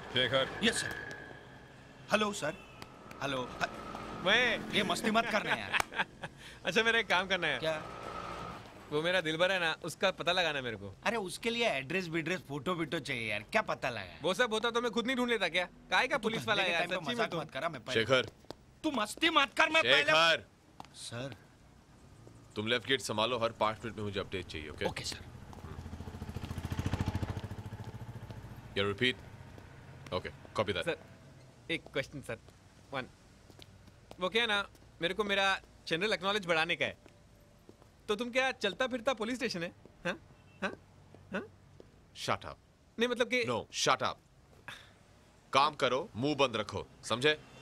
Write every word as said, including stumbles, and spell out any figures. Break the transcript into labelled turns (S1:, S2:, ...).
S1: Shekhar.
S2: Yes sir. Hello sir. Hello.
S3: मैं
S2: ये मस्ती मत करना यार।
S3: अच्छा मेरा एक काम करना है।
S2: क्या?
S3: वो मेरा दिलबर है ना, उसका पता लगाना मेरे को।
S2: अरे उसके लिए एड्रेस बिड्रेस फोटो बिटो चाहिए यार, क्या पता लगा?
S3: वो सब होता तो मैं खुद नहीं ढूंढ लेता क्या? काहे का पुलिस वाला है यार, सच्ची में तो।
S2: मत करा, मैं पहले।
S1: शेखर।
S2: तू मस्ती मत कर, मैं पहले।
S1: शेखर।
S2: सर।
S1: तुम लेफ्ट गेट संभालो, हर पांच मिनट में मुझे अपडेट चाहिए। Okay
S2: okay sir.
S1: या repeat. Okay copy that.
S3: Sir एक क्वेश्चन सर। वन वो क्या है ना, मेरे को मेरा जनरल एक्नॉलेज बढ़ाने का है, तो तुम क्या चलता फिरता पुलिस स्टेशन है? हाँ हाँ हाँ।
S1: Shut up.
S3: नहीं मतलब कि
S1: नो शट अप। काम करो, मुंह बंद रखो, समझे?